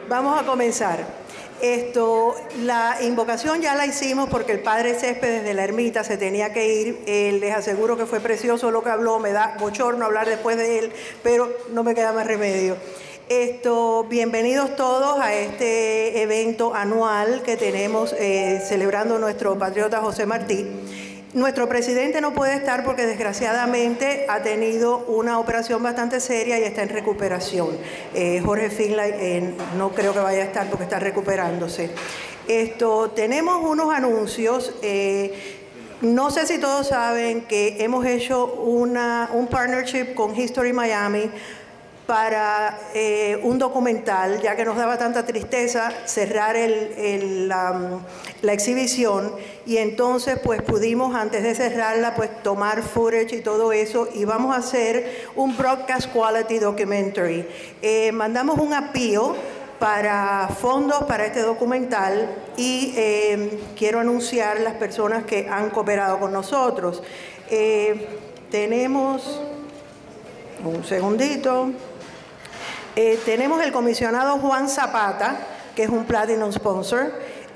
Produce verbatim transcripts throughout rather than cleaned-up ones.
Vamos a comenzar. Esto, la invocación ya la hicimos porque el padre Céspedes de la ermita se tenía que ir. Eh, les aseguro que fue precioso lo que habló, me da bochorno hablar después de él, pero no me queda más remedio. Esto, bienvenidos todos a este evento anual que tenemos eh, celebrando nuestro patriota José Martí. Nuestro presidente no puede estar porque desgraciadamente ha tenido una operación bastante seria y está en recuperación. Eh, Jorge Finlay eh, no creo que vaya a estar porque está recuperándose. Esto, tenemos unos anuncios. Eh, no sé si todos saben que hemos hecho una, un partnership con History Miami para eh, un documental, ya que nos daba tanta tristeza cerrar el, el, um, la exhibición, y entonces pues pudimos antes de cerrarla pues tomar footage y todo eso, y vamos a hacer un broadcast quality documentary. Eh, mandamos un appeal para fondos para este documental y eh, quiero anunciar las personas que han cooperado con nosotros. Eh, tenemos un segundito. Eh, tenemos el comisionado Juan Zapata, que es un Platinum Sponsor.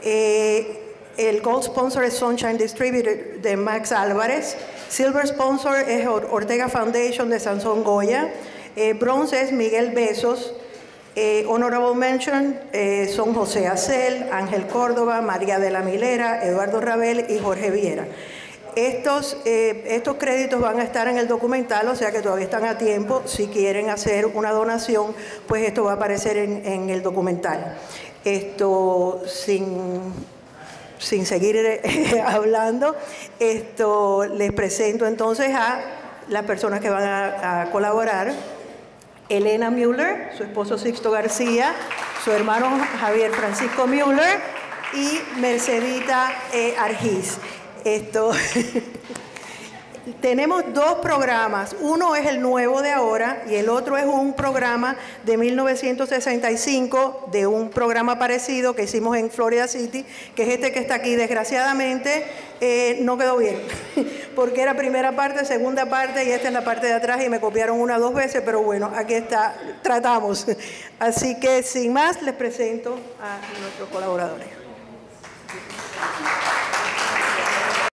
Eh, el Gold Sponsor es Sunshine Distributor de Max Álvarez. Silver Sponsor es Ortega Foundation de Sansón Goya. Eh, Bronze es Miguel Besos. Eh, Honorable Mention eh, son José Acel, Ángel Córdoba, María de la Milera, Eduardo Rabel y Jorge Viera. Estos, eh, estos créditos van a estar en el documental, o sea que todavía están a tiempo. Si quieren hacer una donación, pues esto va a aparecer en, en el documental. Esto, sin, sin seguir eh, hablando, esto, les presento entonces a las personas que van a, a colaborar. Elena Müller, su esposo Sixto García, su hermano Javier Francisco Müller y Mercedita eh, Argiz. Esto, tenemos dos programas, uno es el nuevo de ahora y el otro es un programa de mil novecientos sesenta y cinco, de un programa parecido que hicimos en Florida City, que es este que está aquí. Desgraciadamente eh, no quedó bien, porque era primera parte, segunda parte y esta es la parte de atrás y me copiaron una o dos veces, pero bueno, aquí está, tratamos. Así que sin más les presento a nuestros colaboradores.